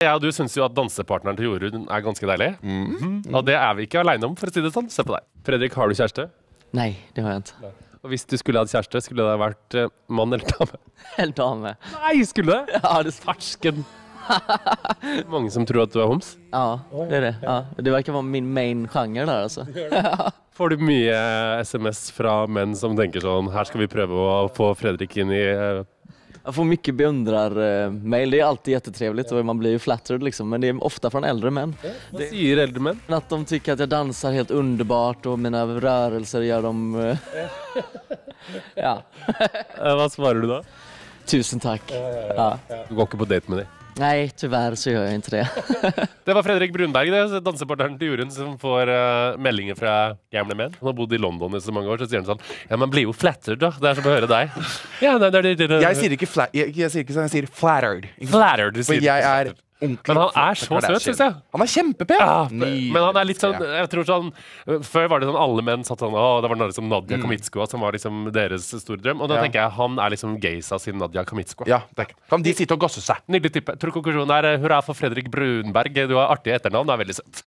Jeg og du synes jo at dansepartneren til Jorunn ganske deilig. Og det vi ikke alene om, for å si det sånn. Se på deg. Fredrik, har du kjæreste? Nei, det har jeg ikke. Og hvis du skulle hatt kjæreste, skulle det vært mann eller dame? En dame. Nei, skulle det? Ja, det Farsken. Mange som tror at du homs. Ja, det det. Ja. Det verkar vara min main genre där alltså. Får du mye SMS fra menn som tenker sånn, her skal vi prøve å få Fredrik inn i... Jag får mycket beundrar-mail. Det är alltid jättetrevligt och man blir ju flattered liksom. Men det är ofta från äldre män. Hva sier eldre menn? Att de tycker att jag dansar helt underbart och mina rörelser gör dem... ja. Hva svarer du da? Tusen tack. Ja. Du går ikke på date med dem. Nej, tyvärr så gör jag inte det. Det var Fredrik Brunberg, dansepartneren til Jorunn, som får meldinger fra gamle menn. Han har bodd i London i så mange år, så sier han sånn, ja, man blir jo flattered da, det som å høre deg. Ja, Jeg sier ikke jeg sier ikke sånn, jeg sier flattered. Flattered, du sier. For jeg ordentlig. Men han så søt, synes jeg. Han kjempepen. Ja, men han litt sånn, jeg tror sånn, før var det sånn, alle menn satt sånn, det var noe som Nadia Kamitskova, som var liksom deres store drøm, og da tenker jeg, han liksom gaysa sin Nadia Kamitskova. Ja, kan de sitte og gosse seg? Nydelig tippe. Jeg tror konklusjonen hurra for Fredrik Brunberg. Du har artig etternavn, det veldig søtt.